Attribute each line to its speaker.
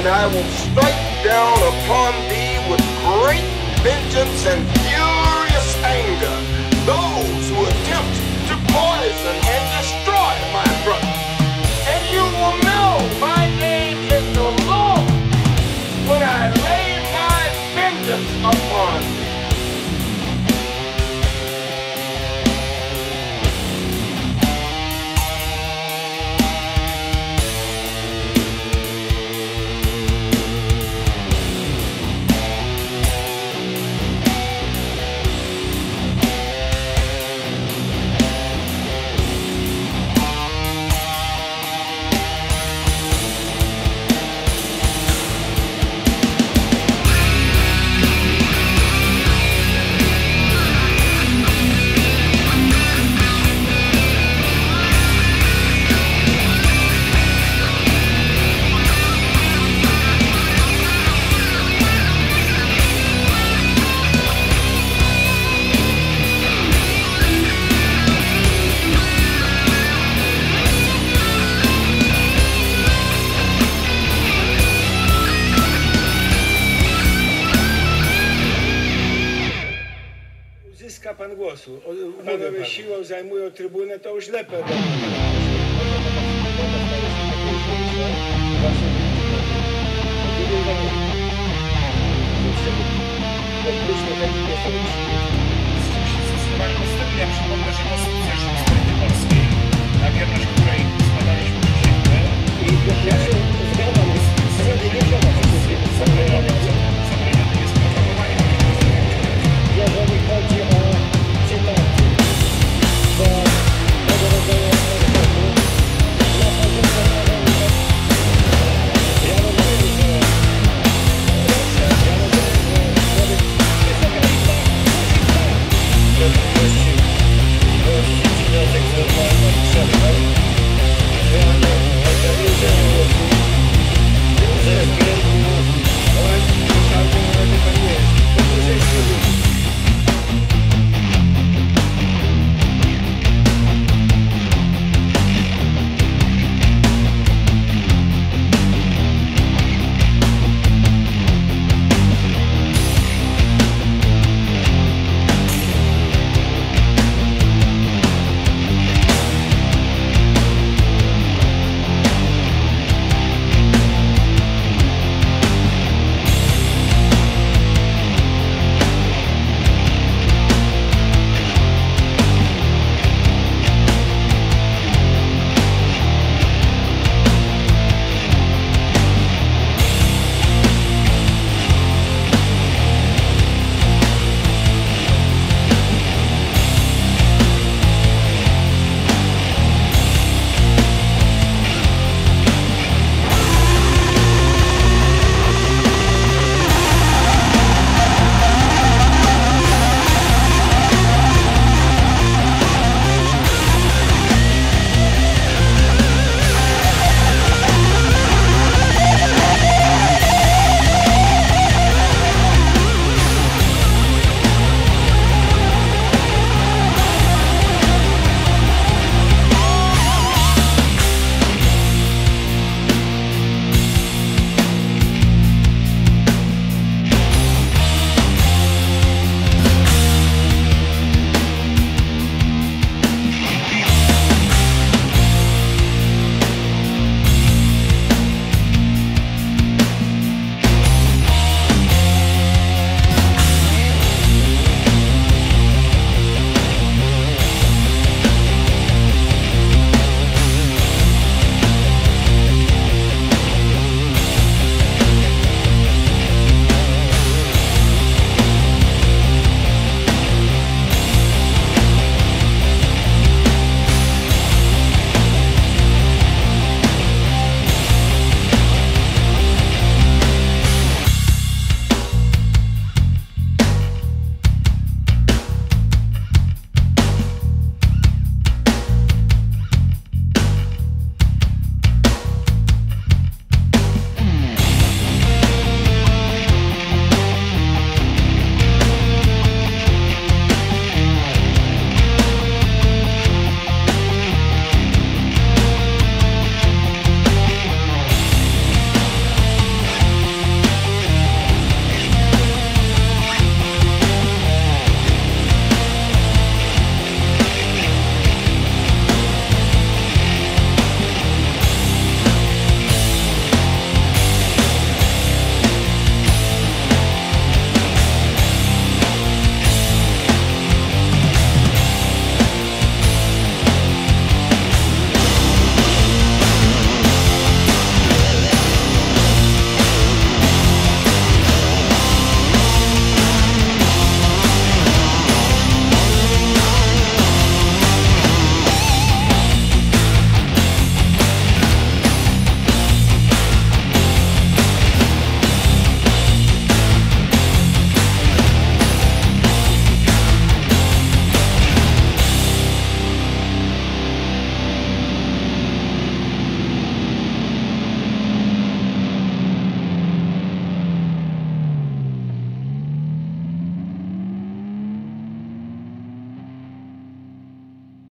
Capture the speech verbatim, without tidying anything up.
Speaker 1: and I will strike down upon thee with great vengeance and furious anger those who attempt to poison and destroy my brother. And you will know my name is the Lord when I lay my vengeance upon thee.
Speaker 2: Uzyska pan głosu. Panowie siłą zajmują trybunę, to już lepiej.
Speaker 3: Zdecydowanie postępnie. Ja przypomnę, że konstytucja Rzeczypospolitej Polskiej, na wierność której składaliśmy przysięgę, i ja się zgadzam z zabraniane jest propagowanie.
Speaker 4: Jeżeli chodzi o cytaty, to tego rodzaju artykułu nasza grupa narodowa, ja rozumiem, że proszę, ja rozumiem, że człowiek Wysoka Izba musi stać gości, gości wniosek formalny przerwał, ja nie organizuję głosu ze względu na to, że pan jest, to